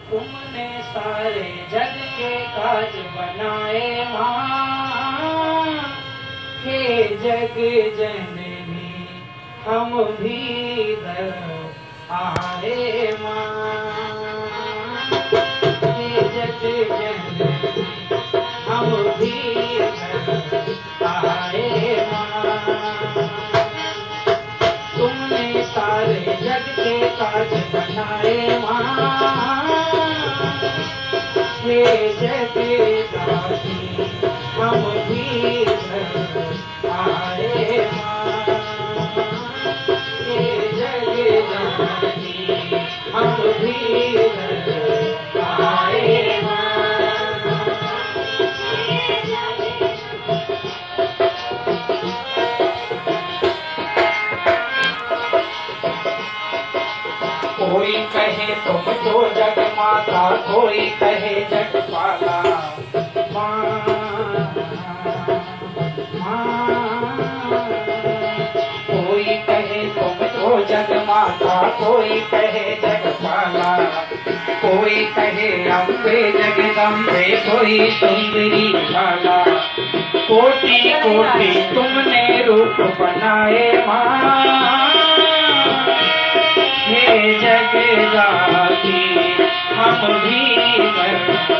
तुमने सारे जग के काज बनाए माँ, हे जग जननी हम भी दर आए माँ, हे जग जननी हम भी दर आए माँ। तुमने सारे जग के काज बनाए माँ, हे जगदात्री हम भी आए माँ, हे जगदात्री हम भी आए माँ। कोई कहे तुम जो जग माता, कोई कहे जग पाला माँ, कोई कहे तुम जो जग माता, कोई कहे जग पाला, कोई कहे अम्बे जगदम्बे, कोई सुंदरी बाला। कोटि कोटि तुमने रूप बनाए माँ, हे जगदात्री हम भी